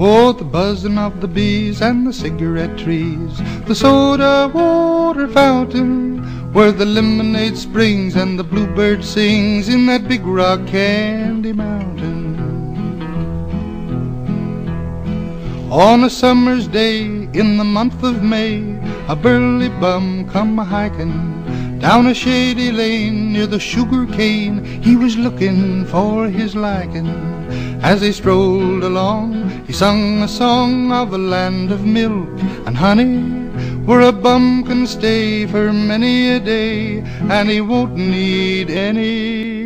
Oh, the buzzing of the bees and the cigarette trees, the soda water fountain, where the lemonade springs and the bluebird sings in that big rock candy mountain. On a summer's day in the month of May, a burly bum come a-hiking down a shady lane near the sugar cane. He was looking for his liking. As they strolled along, he sung a song of a land of milk and honey, where a bum can stay for many a day, and he won't need any